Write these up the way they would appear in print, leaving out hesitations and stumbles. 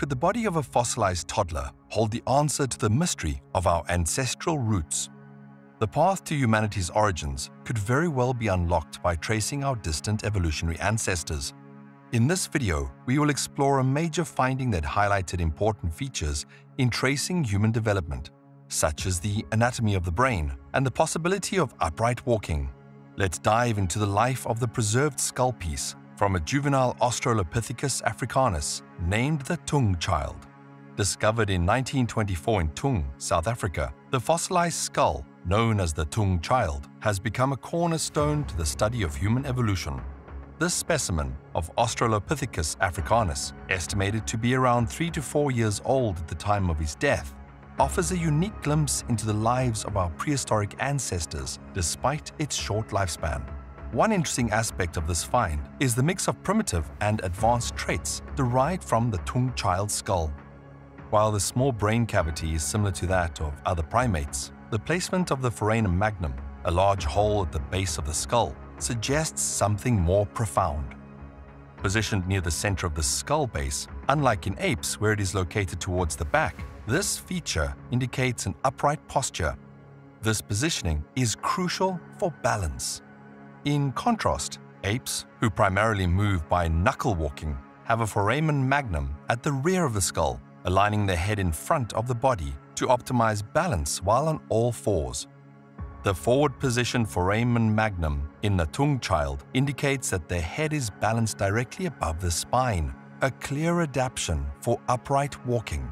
Could the body of a fossilized toddler hold the answer to the mystery of our ancestral roots? The path to humanity's origins could very well be unlocked by tracing our distant evolutionary ancestors. In this video, we will explore a major finding that highlighted important features in tracing human development, such as the anatomy of the brain and the possibility of upright walking. Let's dive into the life of the preserved skull piece from a juvenile Australopithecus africanus named the Taung Child. Discovered in 1924 in Taung, South Africa, the fossilized skull, known as the Taung Child, has become a cornerstone to the study of human evolution. This specimen of Australopithecus africanus, estimated to be around 3 to 4 years old at the time of his death, offers a unique glimpse into the lives of our prehistoric ancestors despite its short lifespan. One interesting aspect of this find is the mix of primitive and advanced traits derived from the Taung Child skull. While the small brain cavity is similar to that of other primates, the placement of the foramen magnum, a large hole at the base of the skull, suggests something more profound. Positioned near the center of the skull base, unlike in apes where it is located towards the back, this feature indicates an upright posture. This positioning is crucial for balance. In contrast, apes, who primarily move by knuckle walking, have a foramen magnum at the rear of the skull, aligning the head in front of the body to optimize balance while on all fours. The forward-positioned foramen magnum in the Taung Child indicates that the head is balanced directly above the spine, a clear adaptation for upright walking.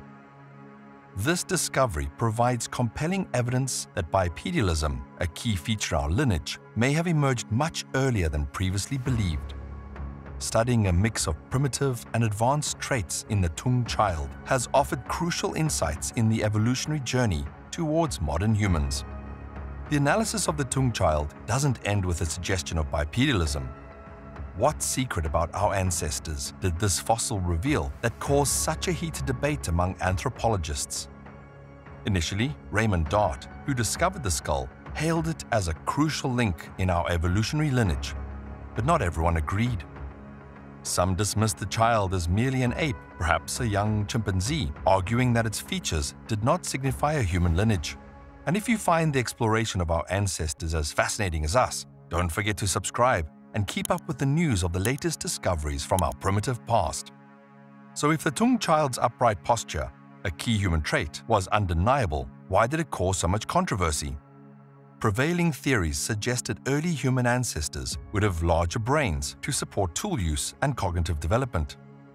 This discovery provides compelling evidence that bipedalism, a key feature of our lineage, may have emerged much earlier than previously believed. Studying a mix of primitive and advanced traits in the Taung Child has offered crucial insights in the evolutionary journey towards modern humans. The analysis of the Taung Child doesn't end with a suggestion of bipedalism. What secret about our ancestors did this fossil reveal that caused such a heated debate among anthropologists? Initially, Raymond Dart, who discovered the skull, hailed it as a crucial link in our evolutionary lineage, but not everyone agreed. Some dismissed the child as merely an ape, perhaps a young chimpanzee, arguing that its features did not signify a human lineage. And if you find the exploration of our ancestors as fascinating as us, don't forget to subscribe and keep up with the news of the latest discoveries from our primitive past. So if the Taung Child's upright posture, a key human trait, was undeniable, why did it cause so much controversy? Prevailing theories suggested early human ancestors would have larger brains to support tool use and cognitive development.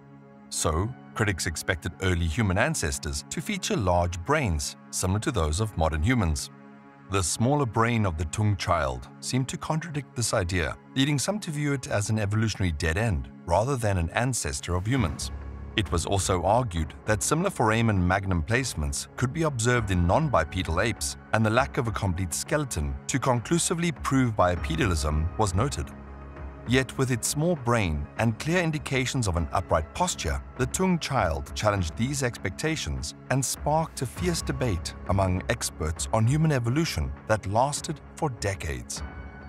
So, critics expected early human ancestors to feature large brains, similar to those of modern humans. The smaller brain of the Taung Child seemed to contradict this idea, leading some to view it as an evolutionary dead end rather than an ancestor of humans. It was also argued that similar foramen magnum placements could be observed in non-bipedal apes, and the lack of a complete skeleton to conclusively prove bipedalism was noted. Yet with its small brain and clear indications of an upright posture, the Taung Child challenged these expectations and sparked a fierce debate among experts on human evolution that lasted for decades.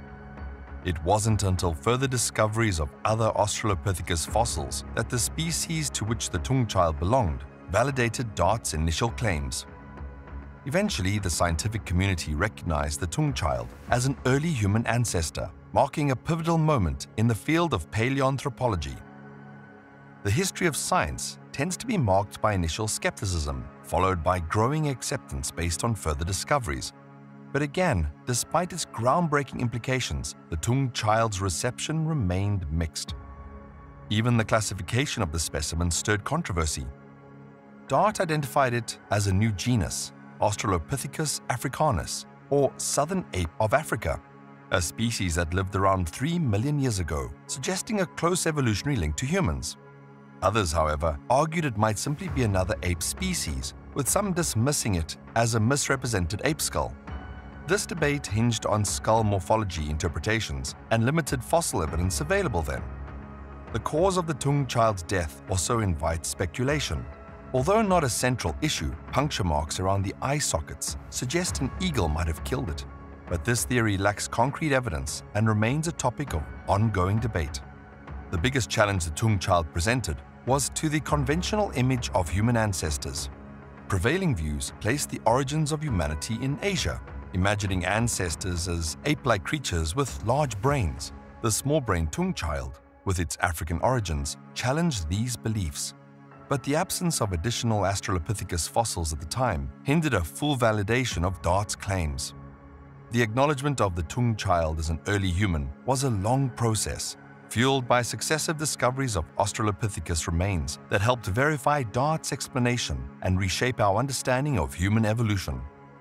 It wasn't until further discoveries of other Australopithecus fossils that the species to which the Taung Child belonged validated Dart's initial claims. Eventually, the scientific community recognized the Taung Child as an early human ancestor, marking a pivotal moment in the field of paleoanthropology. The history of science tends to be marked by initial skepticism, followed by growing acceptance based on further discoveries. But again, despite its groundbreaking implications, the Taung Child's reception remained mixed. Even the classification of the specimen stirred controversy. Dart identified it as a new genus, Australopithecus africanus, or Southern Ape of Africa, a species that lived around 3 million years ago, suggesting a close evolutionary link to humans. Others, however, argued it might simply be another ape species, with some dismissing it as a misrepresented ape skull. This debate hinged on skull morphology interpretations and limited fossil evidence available then. The cause of the Taung Child's death also invites speculation. Although not a central issue, puncture marks around the eye sockets suggest an eagle might have killed it. But this theory lacks concrete evidence and remains a topic of ongoing debate. The biggest challenge the Taung Child presented was to the conventional image of human ancestors. Prevailing views placed the origins of humanity in Asia, imagining ancestors as ape-like creatures with large brains. The small-brained Taung Child, with its African origins, challenged these beliefs. But the absence of additional Australopithecus fossils at the time hindered a full validation of Dart's claims. The acknowledgement of the Taung Child as an early human was a long process, fueled by successive discoveries of Australopithecus remains that helped verify Dart's explanation and reshape our understanding of human evolution.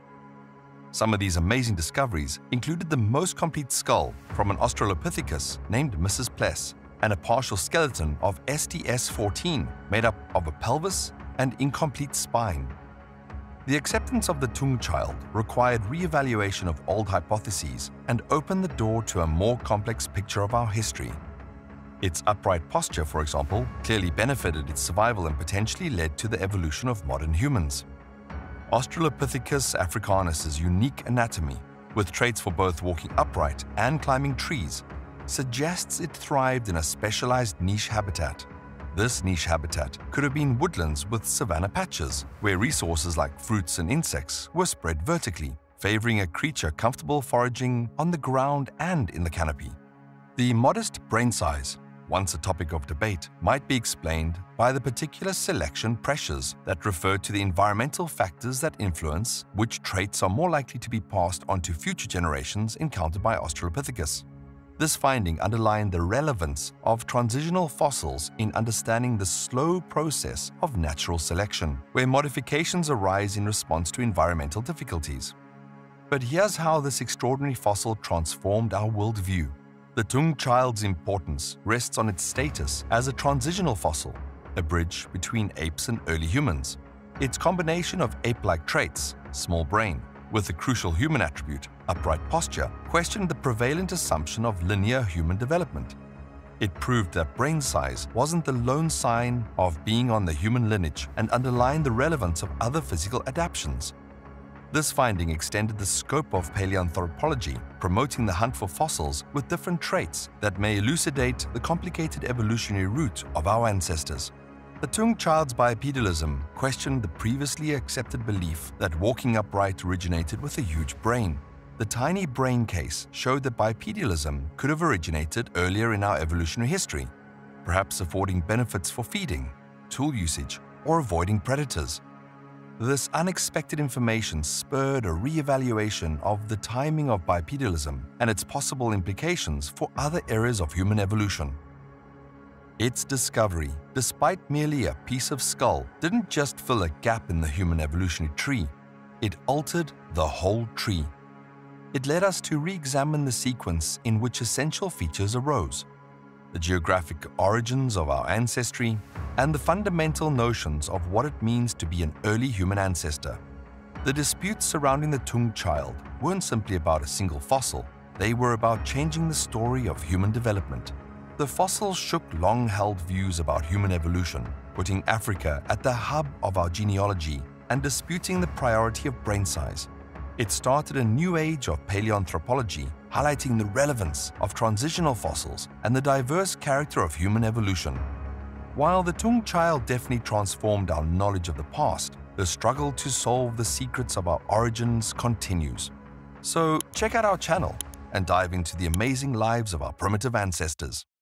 Some of these amazing discoveries included the most complete skull from an Australopithecus named Mrs. Pless and a partial skeleton of STS-14 made up of a pelvis and incomplete spine. The acceptance of the Taung Child required re-evaluation of old hypotheses and opened the door to a more complex picture of our history. Its upright posture, for example, clearly benefited its survival and potentially led to the evolution of modern humans. Australopithecus africanus' unique anatomy, with traits for both walking upright and climbing trees, suggests it thrived in a specialized niche habitat. This niche habitat could have been woodlands with savanna patches, where resources like fruits and insects were spread vertically, favoring a creature comfortable foraging on the ground and in the canopy. The modest brain size, once a topic of debate, might be explained by the particular selection pressures that refer to the environmental factors that influence which traits are more likely to be passed on to future generations encountered by Australopithecus. This finding underlined the relevance of transitional fossils in understanding the slow process of natural selection, where modifications arise in response to environmental difficulties. But here's how this extraordinary fossil transformed our worldview. The Taung Child's importance rests on its status as a transitional fossil, a bridge between apes and early humans. Its combination of ape-like traits, small brain, with the crucial human attribute, upright posture, questioned the prevalent assumption of linear human development. It proved that brain size wasn't the lone sign of being on the human lineage and underlined the relevance of other physical adaptations. This finding extended the scope of paleoanthropology, promoting the hunt for fossils with different traits that may elucidate the complicated evolutionary route of our ancestors. The Taung Child's bipedalism questioned the previously accepted belief that walking upright originated with a huge brain. The tiny brain case showed that bipedalism could have originated earlier in our evolutionary history, perhaps affording benefits for feeding, tool usage, or avoiding predators. This unexpected information spurred a re-evaluation of the timing of bipedalism and its possible implications for other areas of human evolution. Its discovery, despite merely a piece of skull, didn't just fill a gap in the human evolutionary tree, it altered the whole tree. It led us to re-examine the sequence in which essential features arose, the geographic origins of our ancestry, and the fundamental notions of what it means to be an early human ancestor. The disputes surrounding the Taung Child weren't simply about a single fossil, they were about changing the story of human development. The fossil shook long-held views about human evolution, putting Africa at the hub of our genealogy and disputing the priority of brain size. It started a new age of paleoanthropology, highlighting the relevance of transitional fossils and the diverse character of human evolution. While the Taung Child definitely transformed our knowledge of the past, the struggle to solve the secrets of our origins continues. So check out our channel and dive into the amazing lives of our primitive ancestors.